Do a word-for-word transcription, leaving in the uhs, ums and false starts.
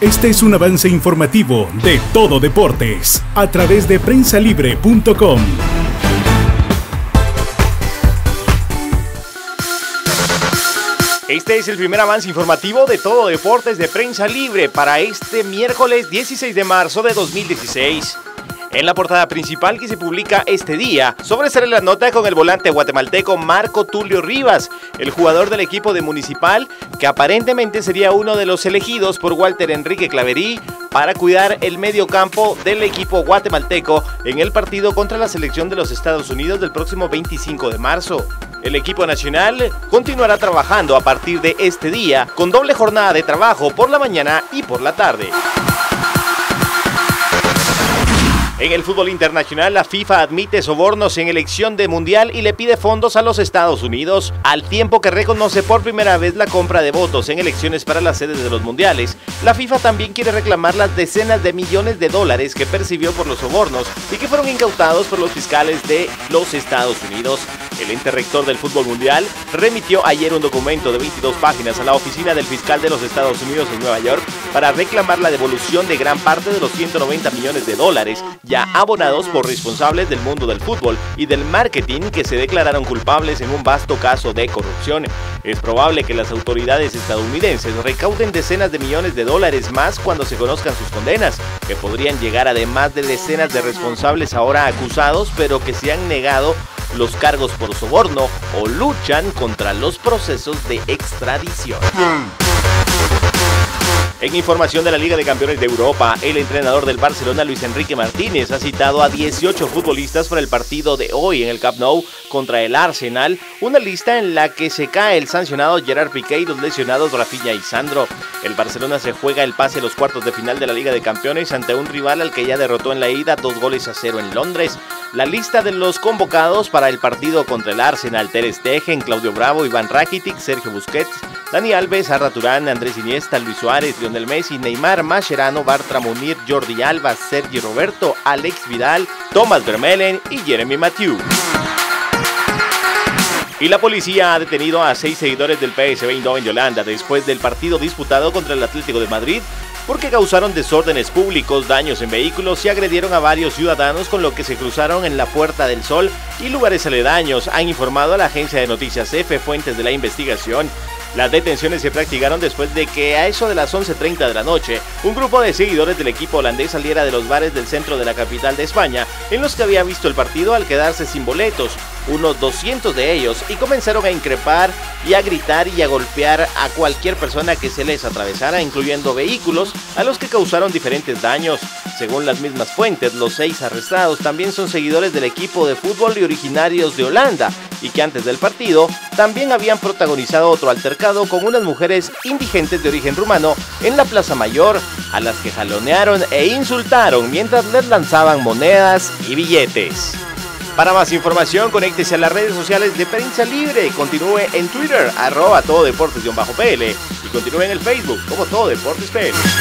Este es un avance informativo de Todo Deportes a través de prensa libre punto com. Este es el primer avance informativo de Todo Deportes de Prensa Libre para este miércoles dieciséis de marzo de dos mil dieciséis. En la portada principal que se publica este día, sobresale la nota con el volante guatemalteco Marco Tulio Rivas, el jugador del equipo de Municipal, que aparentemente sería uno de los elegidos por Walter Enrique Claverí para cuidar el medio campo del equipo guatemalteco en el partido contra la selección de los Estados Unidos del próximo veinticinco de marzo. El equipo nacional continuará trabajando a partir de este día con doble jornada de trabajo por la mañana y por la tarde. En el fútbol internacional, la FIFA admite sobornos en elección de mundial y le pide fondos a los Estados Unidos, al tiempo que reconoce por primera vez la compra de votos en elecciones para las sedes de los mundiales. La FIFA también quiere reclamar las decenas de millones de dólares que percibió por los sobornos y que fueron incautados por los fiscales de los Estados Unidos. El ente rector del fútbol mundial remitió ayer un documento de veintidós páginas a la oficina del fiscal de los Estados Unidos en Nueva York para reclamar la devolución de gran parte de los ciento noventa millones de dólares ya abonados por responsables del mundo del fútbol y del marketing que se declararon culpables en un vasto caso de corrupción. Es probable que las autoridades estadounidenses recauden decenas de millones de dólares más cuando se conozcan sus condenas, que podrían llegar a de más de decenas de responsables ahora acusados, pero que se han negado los cargos por soborno o luchan contra los procesos de extradición. En información de la Liga de Campeones de Europa, el entrenador del Barcelona, Luis Enrique Martínez, ha citado a dieciocho futbolistas para el partido de hoy en el Camp Nou contra el Arsenal, una lista en la que se cae el sancionado Gerard Piqué y los lesionados Rafinha y Sandro. El Barcelona se juega el pase a los cuartos de final de la Liga de Campeones ante un rival al que ya derrotó en la ida dos goles a cero en Londres. La lista de los convocados para el partido contra el Arsenal: Ter Stegen, Claudio Bravo, Iván Rakitic, Sergio Busquets, Dani Alves, Arda Turán, Andrés Iniesta, Luis Suárez, Lionel Messi, Neymar, Mascherano, Bartra Munir, Jordi Alba, Sergi Roberto, Alex Vidal, Thomas Vermaelen y Jeremy Mathieu. Y la policía ha detenido a seis seguidores del P S V Eindhoven de Holanda después del partido disputado contra el Atlético de Madrid, porque causaron desórdenes públicos, daños en vehículos y agredieron a varios ciudadanos, con lo que se cruzaron en la Puerta del Sol y lugares aledaños, han informado a la agencia de noticias EFE fuentes de la investigación. Las detenciones se practicaron después de que a eso de las once treinta de la noche, un grupo de seguidores del equipo holandés saliera de los bares del centro de la capital de España, en los que había visto el partido, al quedarse sin boletos, unos doscientos de ellos, y comenzaron a increpar y a gritar y a golpear a cualquier persona que se les atravesara, incluyendo vehículos, a los que causaron diferentes daños. Según las mismas fuentes, los seis arrestados también son seguidores del equipo de fútbol y originarios de Holanda, y que antes del partido también habían protagonizado otro altercado con unas mujeres indigentes de origen rumano en la Plaza Mayor, a las que jalonearon e insultaron mientras les lanzaban monedas y billetes. Para más información, conéctese a las redes sociales de Prensa Libre, continúe en Twitter, arroba Todo Deportes-P L, y continúe en el Facebook como Todo Deportes P L.